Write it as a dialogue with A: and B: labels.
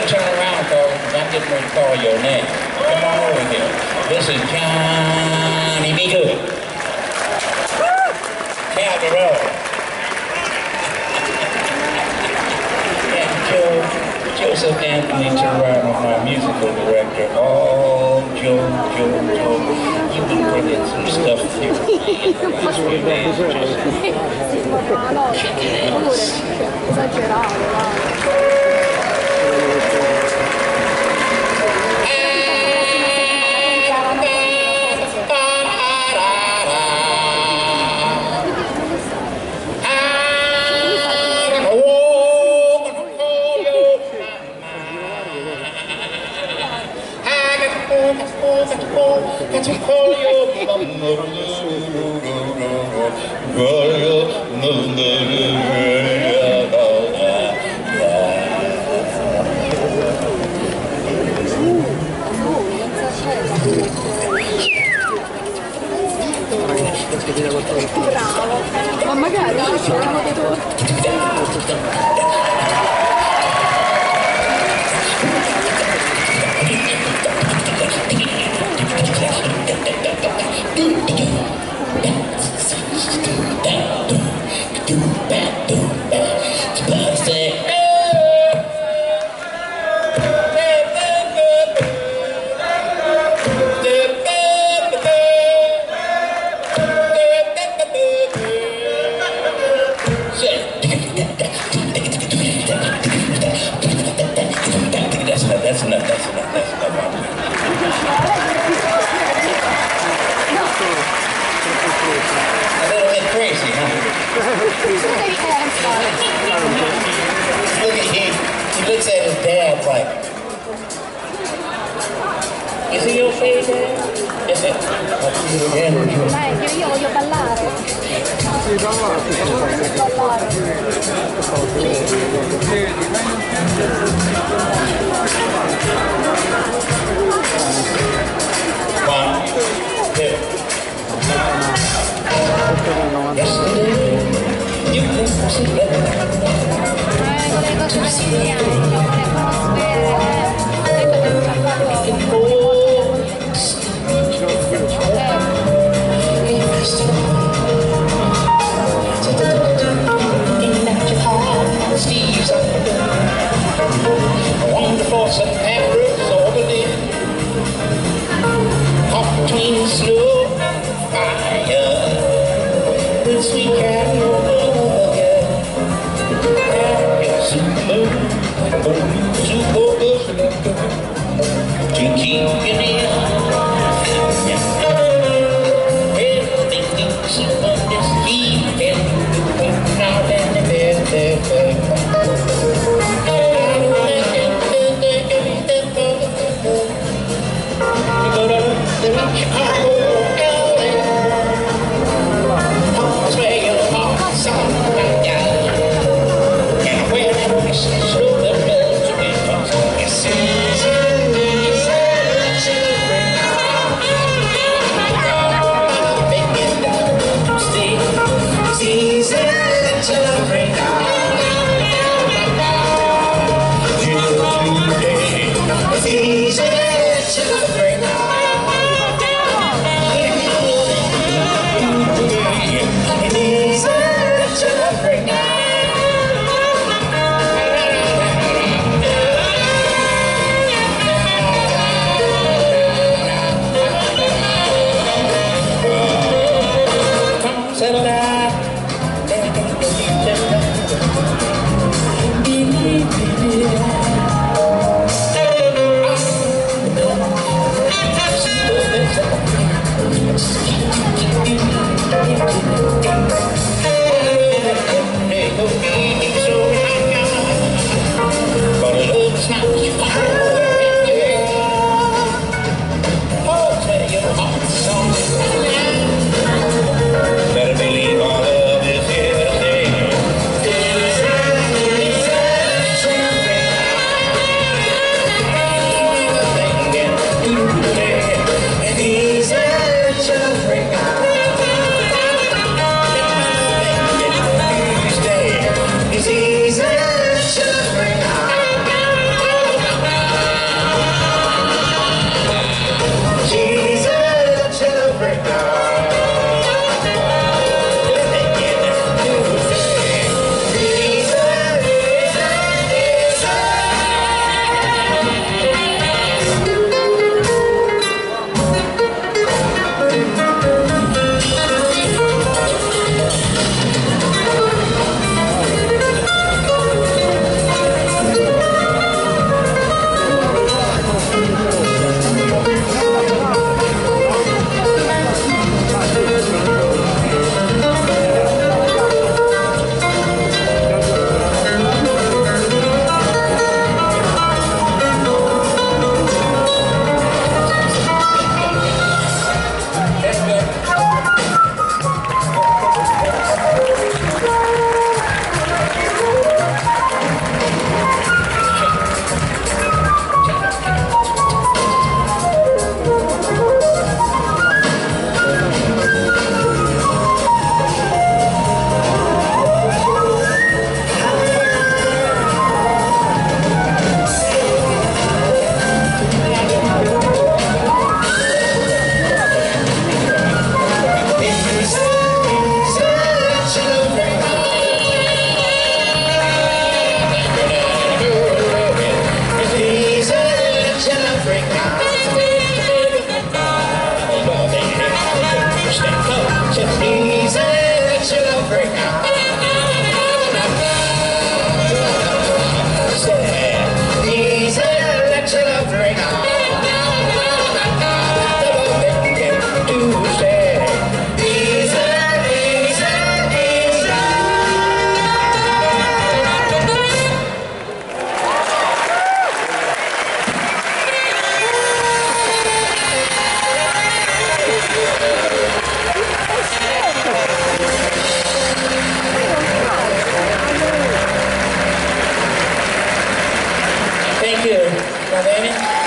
A: better turn around, Carl, because I'm getting ready to call your name. Come on over here. This is Johnny B. Good. County Road. And Joseph Anthony Toronto, my musical director. Oh, Joe. You've been bringing some stuff here in the last few days.
B: Bravo, ma magari ci facciamo dei That's enough. A little bit crazy, huh? Look at him. He looks at his dad like, is he okay, Dad? Is it? Dai, io voglio ballare.
A: One, two.
B: Le cose materiali, le atmosfere, poi dobbiamo farlo.
A: Steve's Thank you. Va bene?